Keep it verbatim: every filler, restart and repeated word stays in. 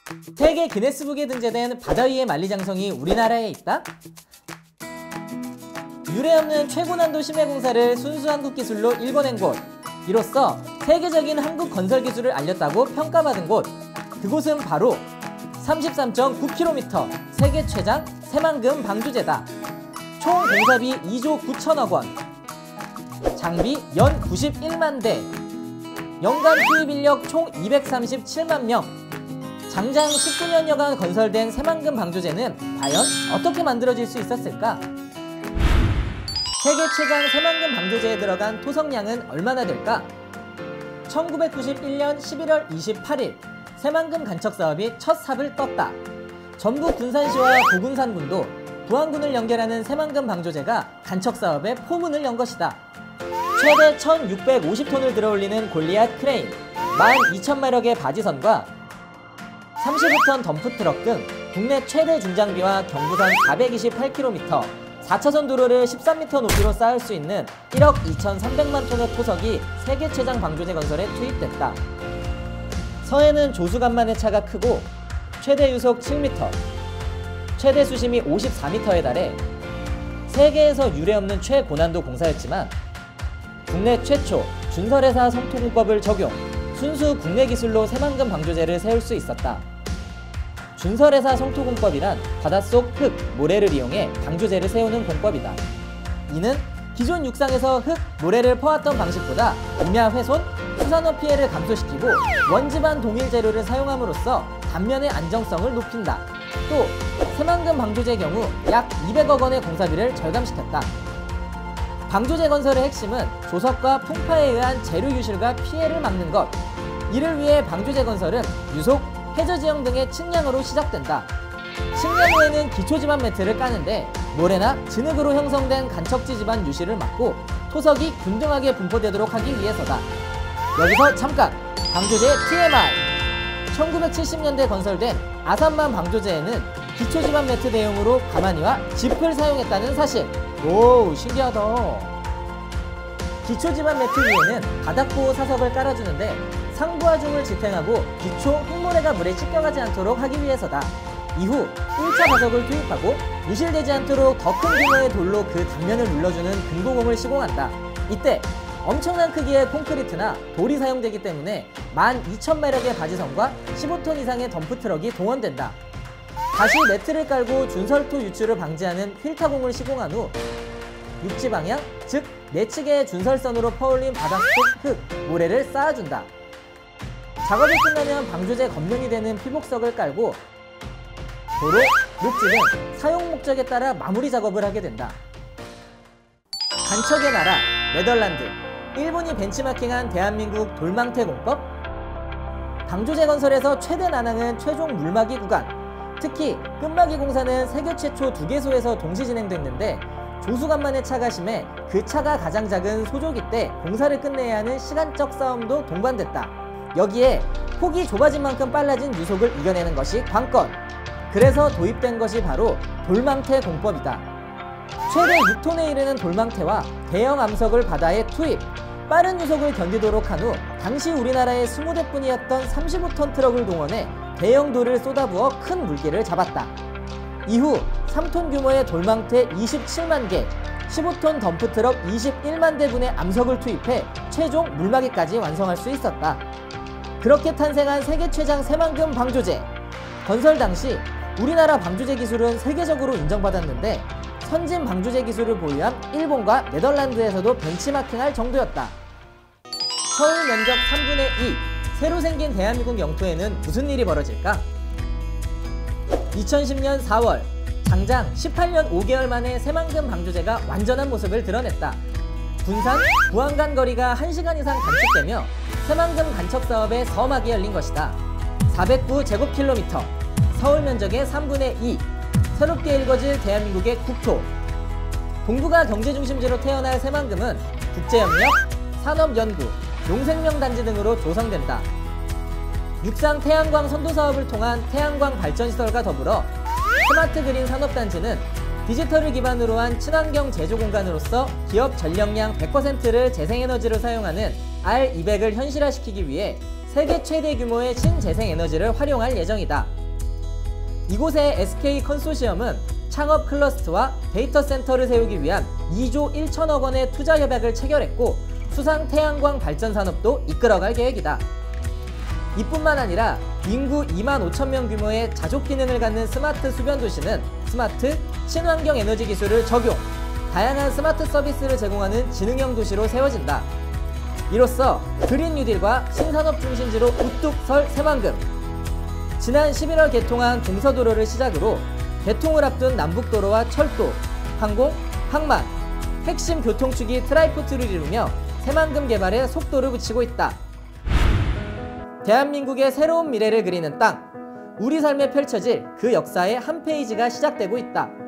세계 기네스북에 등재된 바다 위의 만리장성이 우리나라에 있다? 유례없는 최고난도 심해공사를 순수 한국 기술로 일궈낸 곳, 이로써 세계적인 한국 건설 기술을 알렸다고 평가받은 곳, 그곳은 바로 삼십삼 점 구 킬로미터 세계 최장 새만금 방조제다. 총 공사비 이조 구천억 원, 장비 연 구십일만 대, 연간 투입 인력 총 이백삼십칠만 명. 장장 십구 년여간 건설된 새만금 방조제는 과연 어떻게 만들어질 수 있었을까? 세계 최장 새만금 방조제에 들어간 토성량은 얼마나 될까? 천구백구십일 년 십일월 이십팔일 새만금 간척 사업이 첫 삽을 떴다. 전북 군산시와 고군산군도 부안군을 연결하는 새만금 방조제가 간척 사업의 포문을 연 것이다. 최대 천육백오십 톤을 들어올리는 골리앗 크레인, 만 이천 마력의 바지선과 삼십오 톤 덤프트럭 등 국내 최대 중장비와 경부선 사백이십팔 킬로미터, 사 차선 도로를 십삼 미터 높이로 쌓을 수 있는 일억 이천삼백만 톤의 토석이 세계 최장 방조제 건설에 투입됐다. 서해는 조수간만의 차가 크고 최대 유속 칠 미터, 최대 수심이 오십사 미터에 달해 세계에서 유례없는 최고난도 공사였지만 국내 최초 준설회사 성토공법을 적용, 순수 국내 기술로 새만금 방조제를 세울 수 있었다. 준설회사 성토공법이란 바닷속 흙, 모래를 이용해 방조제를 세우는 공법이다. 이는 기존 육상에서 흙, 모래를 퍼왔던 방식보다 임야 훼손, 수산업 피해를 감소시키고 원지반 동일 재료를 사용함으로써 단면의 안정성을 높인다. 또 새만금 방조제의 경우 약 이백억 원의 공사비를 절감시켰다. 방조제 건설의 핵심은 조석과 풍파에 의한 재료 유실과 피해를 막는 것. 이를 위해 방조제 건설은 유속, 해저지형 등의 측량으로 시작된다. 측량 후에는 기초지반 매트를 까는데 모래나 진흙으로 형성된 간척지 지반 유실을 막고 토석이 균등하게 분포되도록 하기 위해서다. 여기서 잠깐! 방조제의 티엠아이! 천구백칠십 년대 건설된 아산만 방조제에는 기초지반 매트 대용으로 가마니와 짚을 사용했다는 사실. 오, 신기하다. 기초지반 매트 위에는 바닥보호 사석을 깔아주는데 상부하 중을 지탱하고 기초 흙모래가 물에 씻겨가지 않도록 하기 위해서다. 이후 일 차 자석을 투입하고 유실되지 않도록 더 큰 규모의 돌로 그 단면을 눌러주는 근고공을 시공한다. 이때 엄청난 크기의 콘크리트나 돌이 사용되기 때문에 만 이천 마력의 바지선과 십오 톤 이상의 덤프트럭이 동원된다. 다시 매트를 깔고 준설토 유출을 방지하는 필타공을 시공한 후 육지 방향, 즉 내측의 준설선으로 퍼올린 바닥 속 흙, 모래를 쌓아준다. 작업이 끝나면 방조제 겉면이 되는 피복석을 깔고 도로, 녹지 등 사용 목적에 따라 마무리 작업을 하게 된다. 간척의 나라, 네덜란드. 일본이 벤치마킹한 대한민국 돌망태 공법? 방조제 건설에서 최대 난항은 최종 물막이 구간. 특히 끝막이 공사는 세계 최초 두 개소에서 동시 진행됐는데 조수간만의 차가 심해 그 차가 가장 작은 소조기 때 공사를 끝내야 하는 시간적 싸움도 동반됐다. 여기에 폭이 좁아진 만큼 빨라진 유속을 이겨내는 것이 관건. 그래서 도입된 것이 바로 돌망태 공법이다. 최대 육 톤에 이르는 돌망태와 대형 암석을 바다에 투입, 빠른 유속을 견디도록 한 후 당시 우리나라에 이십 대뿐이었던 삼십오 톤 트럭을 동원해 대형 돌을 쏟아부어 큰 물기를 잡았다. 이후 삼 톤 규모의 돌망태 이십칠만 개, 십오 톤 덤프트럭 이십일만 대분의 암석을 투입해 최종 물막이까지 완성할 수 있었다. 그렇게 탄생한 세계 최장 새만금 방조제. 건설 당시 우리나라 방조제 기술은 세계적으로 인정받았는데 선진 방조제 기술을 보유한 일본과 네덜란드에서도 벤치마킹할 정도였다. 서울 면적 삼분의 이, 새로 생긴 대한민국 영토에는 무슨 일이 벌어질까? 이천십 년 사월, 장장 십팔 년 오 개월 만에 새만금 방조제가 완전한 모습을 드러냈다. 군산, 부안 간 거리가 한 시간 이상 단축되며 새만금 간척 사업의 서막이 열린 것이다. 사백구 제곱킬로미터, 서울 면적의 삼분의 이, 새롭게 일궈질 대한민국의 국토. 동부가 경제중심지로 태어날 새만금은 국제협력, 산업연구, 용생명단지 등으로 조성된다. 육상 태양광 선도 사업을 통한 태양광 발전시설과 더불어 스마트 그린 산업단지는 디지털을 기반으로 한 친환경 제조 공간으로서 기업 전력량 백 퍼센트를 재생에너지로 사용하는 알 이백을 현실화시키기 위해 세계 최대 규모의 신재생에너지를 활용할 예정이다. 이곳의 에스케이 컨소시엄은 창업 클러스터와 데이터 센터를 세우기 위한 이조 일천억 원의 투자 협약을 체결했고 수상 태양광 발전 산업도 이끌어갈 계획이다. 이뿐만 아니라 인구 이만 오천 명 규모의 자족 기능을 갖는 스마트 수변 도시는 스마트 친환경 에너지 기술을 적용, 다양한 스마트 서비스를 제공하는 지능형 도시로 세워진다. 이로써 그린 뉴딜과 신산업 중심지로 우뚝 설 새만금. 지난 십일월 개통한 동서도로를 시작으로 개통을 앞둔 남북도로와 철도, 항공, 항만, 핵심 교통축이 트라이포트를 이루며 새만금 개발에 속도를 붙이고 있다. 대한민국의 새로운 미래를 그리는 땅, 우리 삶에 펼쳐질 그 역사의 한 페이지가 시작되고 있다.